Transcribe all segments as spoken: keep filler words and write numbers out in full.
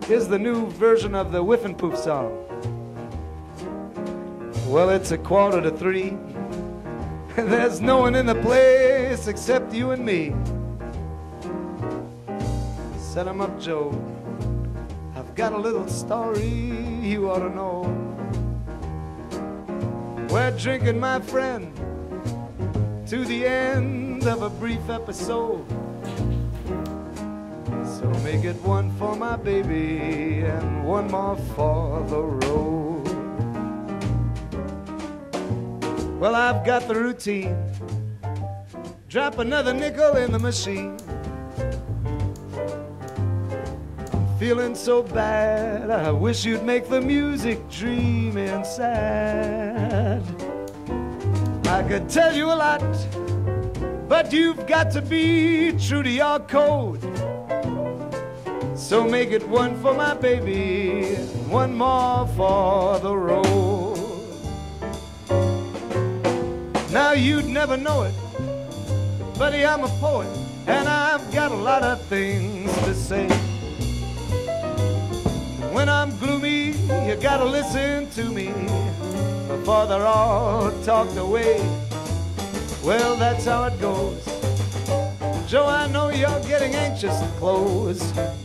Here's the new version of the Whiff and Poof song. Well, it's a quarter to three. There's no one in the place except you and me. Set 'em up, Joe. I've got a little story you ought to know. We're drinking, my friend, to the end of a brief episode. So make it one for my baby and one more for the road. Well, I've got the routine. Drop another nickel in the machine. I'm feeling so bad, I wish you'd make the music dreamy sad. I could tell you a lot, but you've got to be true to your code. So make it one for my baby, one more for the road. Now you'd never know it, buddy, I'm a poet, and I've got a lot of things to say. When I'm gloomy, you gotta listen to me before they're all talked away. Well, that's how it goes. Joe, I know you're getting anxious to close.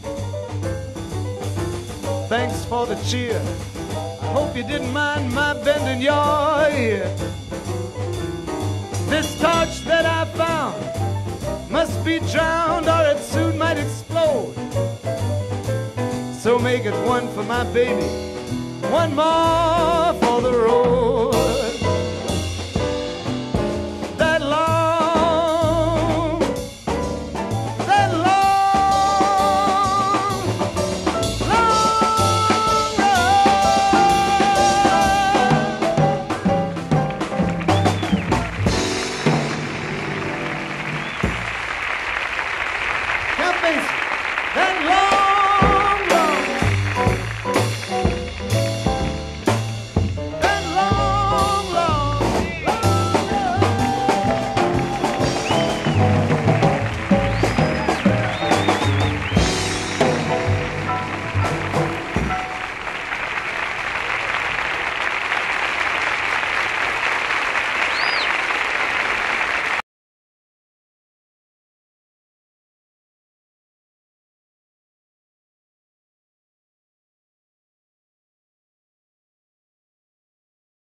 Thanks for the cheer. I hope you didn't mind my bending your ear. This torch that I found must be drowned or it soon might explode. So make it one for my baby, one more for the road.